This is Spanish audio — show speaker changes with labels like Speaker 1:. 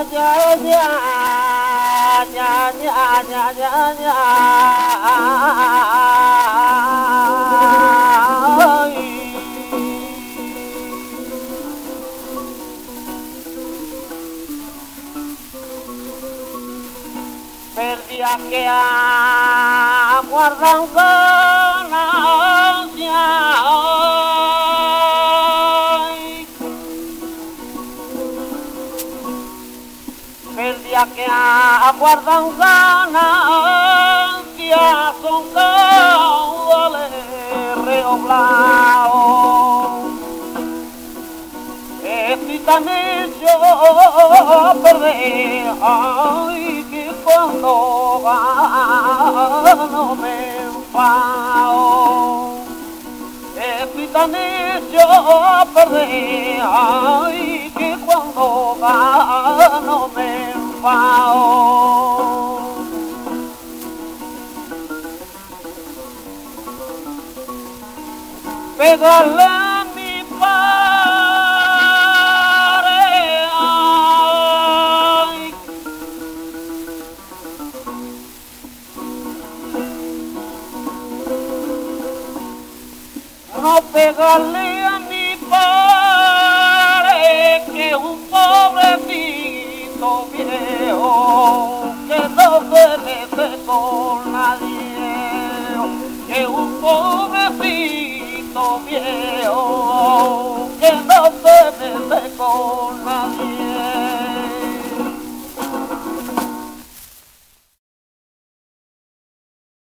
Speaker 1: Perdía que aguardan con ansia, perdía que aguardan con ansia, son caudales reoblados. Estoy tan hecho a perder, ay, que cuando gano me enfado. Estoy tan hecho a perder, ay, que cuando gano me enfado. Pegarle a mi no pegarle a mi padre, que es un pobrecito viejo, que no se mete con nadie, que es un pobrecito viejo, que no se mete con nadie.